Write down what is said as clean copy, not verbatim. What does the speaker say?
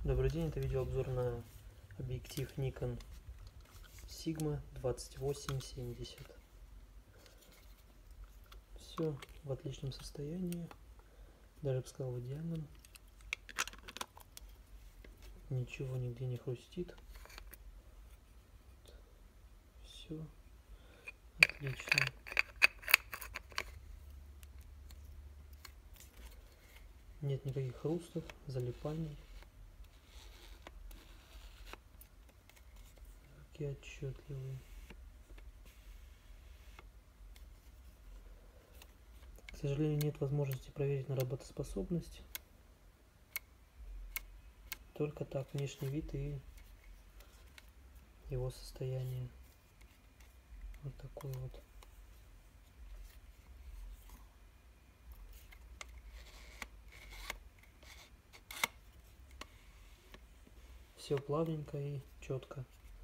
Добрый день, это видеообзор на объектив Nikon Sigma 2870. Все в отличном состоянии, даже бы сказал в идеальном. Ничего нигде не хрустит. Все отлично. Нет никаких хрустов, залипаний. Какие отчетливые. К сожалению, нет возможности проверить на работоспособность. Только так, внешний вид и его состояние. Вот такой вот. Все плавненько и четко.